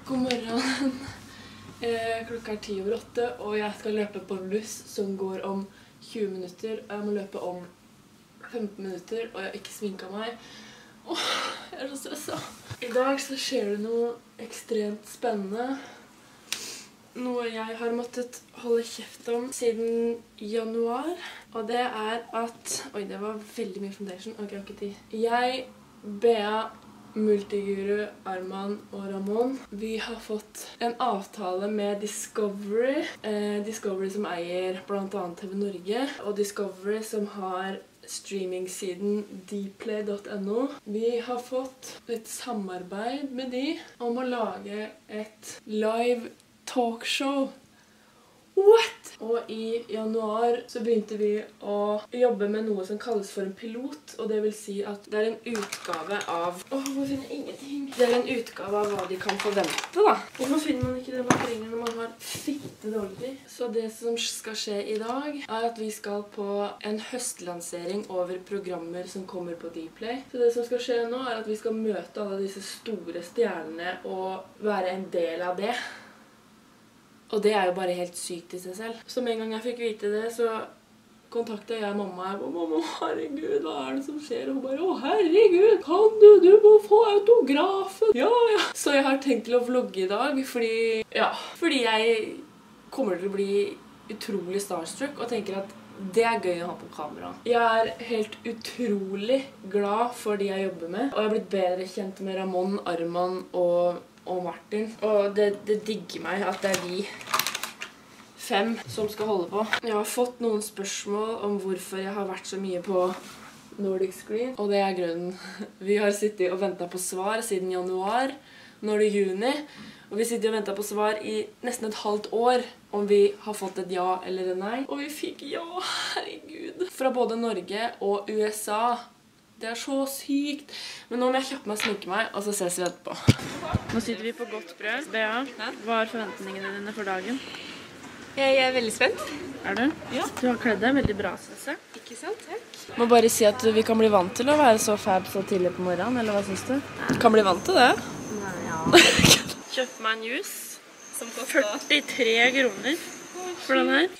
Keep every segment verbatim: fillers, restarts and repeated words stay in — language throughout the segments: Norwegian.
God morgen. Klokka er ti over åtte, og jeg skal løpe på en buss som går om tjue minutter. Og jeg må løpe om femten minutter, og jeg har ikke sminket meg. Åh, jeg er så stresset. I dag så skjer det noe ekstremt spennende. Noe jeg har måttet holde kjeft om siden januar. Og det er at... Oi, det var veldig mye foundation. Ok, jeg har ikke tid. Jeg, Bea, Multiguru, Arman og Ramon, vi har fått en avtale med Discovery. Eh, Discovery som eier blant annet T V Norge, og Discovery som har streaming-siden dplay punktum no. Vi har fått et samarbeid med de om å lage et live talkshow. What? Og i januar så begynte vi å jobbe med noe som kalles for en pilot, og det vil si at det er en utgave av... Åh, hvor finner jeg ingenting? Det er en utgave av hva de kan forvente, da. Hvorfor finner man ikke det man trenger når man har fitte dårlig tid? Så det som skal skje i dag er at vi skal på en høstlansering over programmer som kommer på Dplay. Så det som skal skje nå er at vi skal møte alle disse store stjernene og være en del av det. Og det er jo bare helt sykt i seg selv. Så med en gang jeg fikk vite det, så kontaktet jeg mamma. Jeg ba, mamma, herregud, hva er det som skjer? Og hun bare, å herregud, kan du, du må få autografen. Ja, ja. Så jeg har tenkt til å vlogge i dag, fordi, ja, fordi jeg kommer til å bli utrolig starstruck, og tenker at det er gøy å ha på kamera. Jeg er helt utrolig glad for de jeg jobber med, og jeg har blitt bedre kjent med Ramon, Arman og... og Martin. Og det, det digger meg at det er de fem som skal holde på. Jeg har fått noen spørsmål om hvorfor jeg har vært så mye på Nordic Screen, og det er grunnen. Vi har sittet og ventet på svar siden januar, nå er det juni, og vi sitter og ventet på svar i nesten et halvt år om vi har fått et ja eller en nei. Og vi fikk ja, herregud. Fra både Norge og U S A. Det er så sykt. Men nå må jeg kjappe meg og sminke meg, og så ses vi etterpå. Nå sitter vi på godt brød. Bea, hva er forventningene dine for dagen? Jeg er veldig spent. Er du? Ja. Du har kledd deg veldig bra, synes jeg. Ikke sant? Takk. Må bare si at vi kan bli vant til å være så fab så tidlig på morgenen, eller hva synes du? Ja. Kan bli vant til det. Nei, ja. Kjøpt meg en juice. Som koster førtitre kroner for den her.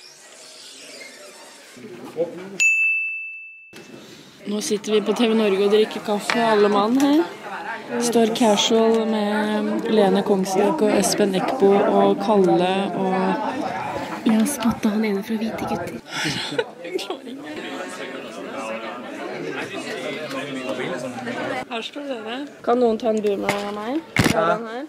Nå sitter vi på T V Norge og drikker kaffe, alle mann her. Står casual med Lene Kongsvik og Espen Eckbo og Kalle og... Jeg har spottet han ene fra Hvite gutter. Jeg klarer ikke. Her står dere. Kan noen ta en boomer av meg? Ja. Den her.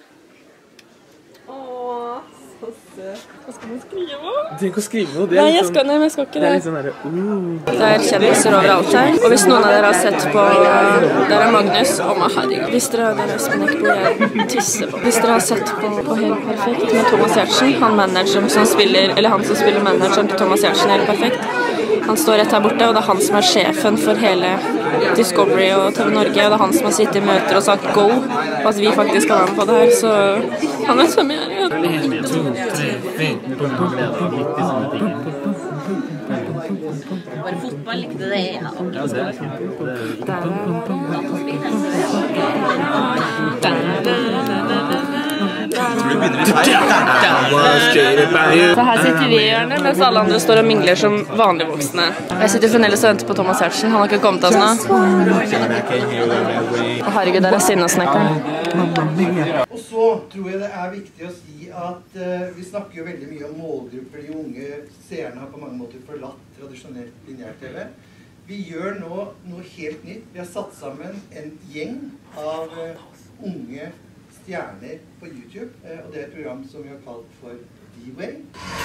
Åh, så søt. Hva skal man skrive om? Du trenger ikke å skrive noe. Det nei, jeg skal, nei, men jeg skal ikke det. Det er litt sånn der, uh. Det er kjendiser overalt her. Og hvis noen av dere har sett på... Der er Magnus. Å, my herregud. Hvis dere har Espen Eckbo, jeg tisser på. Hvis dere har sett på, på Helt Perfekt med Thomas Giertsen, han manageren som spiller, eller han som spiller manageren til Thomas Giertsen Helt Perfekt, han står rett her borte, og det er han som er sjefen for hele Discovery og T V Norge, og det er han som har sittet i møter og sagt go, og at vi faktisk skal være med på det her, så han vet hvem jeg er. Var det fotball, likte det? Ja, Så her sitter vi i hjørnet, mens alle andre står og mingler som vanlige voksne. Jeg sitter fremdeles og venter på Thomas Giertsen, han har ikke kommet til oss nå. Å herregud, der er sinnasnekkeren. Og så tror jeg det er viktig å si at uh, vi snakker jo veldig mye om målgrupper. De unge seerne har på mange måter forlatt tradisjonelt lineær-T V. Vi gjør nå noe helt nytt. Vi har satt sammen en gjeng av uh, unge stjerner på YouTube, uh, og det er et program som vi har kalt for D-Way.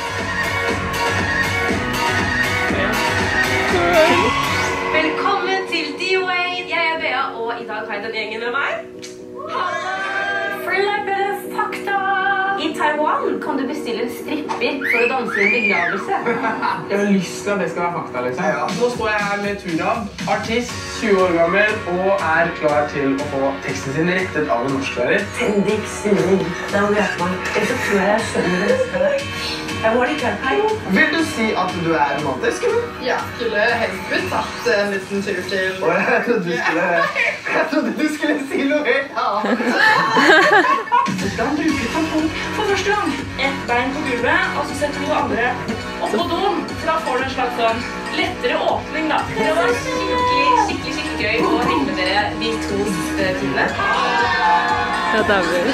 Velkommen til D-Way! Jeg er Bea, og i dag har jeg den gjengen med meg. Freelabes fakta! I Taiwan kan du bestille en stripper for å danse i en begravelse. Jeg har lyst til at det skal være fakta, liksom. Ja, ja. Nå står jeg her med Turav, artist, tjue år gammel, og er klar til å få teksten sin rettet av en norsklærer. Tendik, Stig, da må du hjelpe meg. Ellers så tror jeg jeg skjønner det. Jeg var litt klar her. Vil du si at du er romantisk, eller? Ja, skulle helst blitt tatt en liten tur til... Åh, jeg trodde du skulle... Jeg trodde du skulle si noe helt annet. Så skal han bruke tampong for første gang. Et bein på gulvet, og så setter du det andre oppå doen. For da får du en slags sånn lettere åpning, da. Det var skikkelig, skikkelig, skikkelig gøy å henge med dere de to siste timene. Ja, det er vi.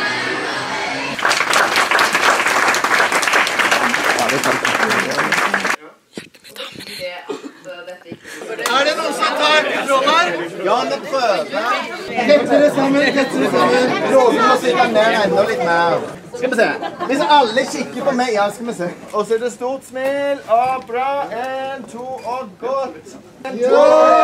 Er det noen som tar Råmar? Ja, nå prøver. Tettere sammen, tettere sammen. Råmar må sitte ned enda litt mer. Skal vi se. Hvis alle kikker på meg, ja, skal vi se. Og så er det stort smil, og bra. En, to, og godt. Ja!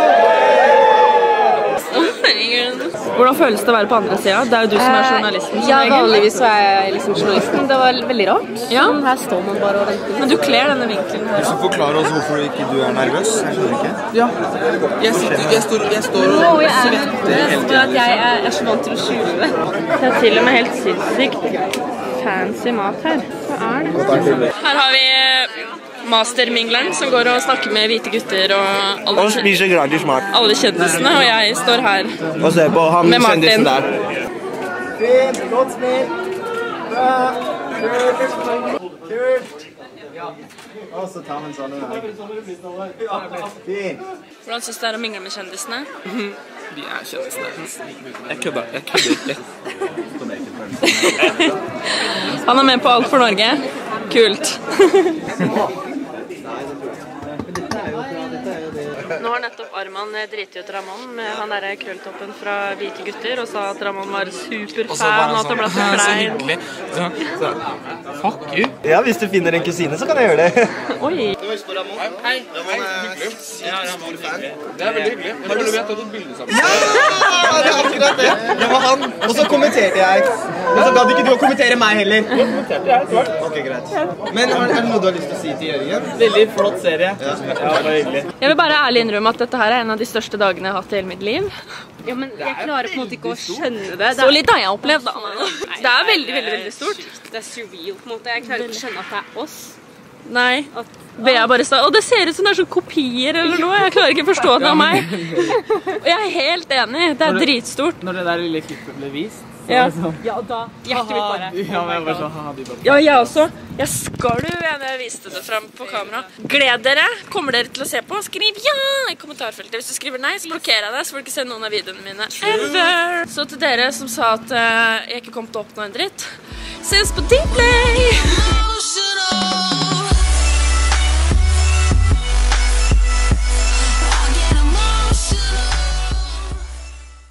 Hvordan føles det å være på andre siden? Det er jo du som er journalisten. Ja, vanligvis så er jeg liksom journalisten. Det var veldig rart. Ja. Her står man bare og venter. Men du kler denne vinkelen her. Hvis du forklarer oss hvorfor ikke du er nervøs, jeg skjønner ikke. Ja, jeg, sitter, jeg, står, jeg står og Nå, jeg er for at jeg er, er så vant til å skjule det. Det er til og med helt sinnssykt fancy mat her. Hva er det? Her har vi mastermingleren som går og snakker med hvite gutter og alle, Og spiser gratis mat. alle kjendisene, og jeg står her Og se på han med Martin. kjendisen der. Fint, godt smil. Bra. Kult. Kult. Og så tar vi en sånn her. Fint. Hvordan synes du det er å mingle med kjendisene? De er kjendisene. Jeg kødder, jeg kødder ikke. Han er med på Alt for Norge. Kult. Nå har nettopp Arman driti ut Ramon med han der krølltoppen fra Hvite gutter og sa at Ramon var superfan og at han ble så klein. Så, så, fuck you. Ja, hvis du finner en kusine, så kan jeg gjøre det. Oi. Hei, hei, hyggelig. Det er veldig hyggelig. Da ville vi ha tatt et bilde sammen. Ja, det er akkurat det. Det var han. Og så kommenterte jeg. Og så gadd ikke du å kommentere meg heller. Jeg kommenterte, jeg, klart. Ok, greit. Men er det noe du har lyst til å si til Jørgen? Veldig flott serie. Ja, det var hyggelig. Jeg vil bare ærlig innrømme at dette her er en av de største dagene jeg har hatt i hele mitt liv. Ja, men jeg klarer på en måte ikke å skjønne det. Så litt har jeg opplevd da. Det er veldig, veldig, veldig stort. Det er surreal på en måte. Jeg klarer ikke å skjønne at det er oss. Nei, Bea bare sa, og det ser ut som det er sånn kopier eller noe. Jeg klarer ikke å forstå at det er meg. Og jeg er helt enig, det er dritstort. Når det der lille klippet ble vist, så Ja. var det sånn... Ja, og da hjertet mitt bare. Ja, men jeg var sånn, haha, de bare... Ja, jeg også. Jeg skalv når jeg viste det frem på kamera. Gled dere. Kommer dere til å se på? Skriv ja i kommentarfeltet. Hvis du skriver nei, så blokkerer jeg deg, så får du ikke se noen av videoene mine. Ever! Så til dere som sa at uh, jeg ikke kom til å oppnå en dritt. Ses på Dplay!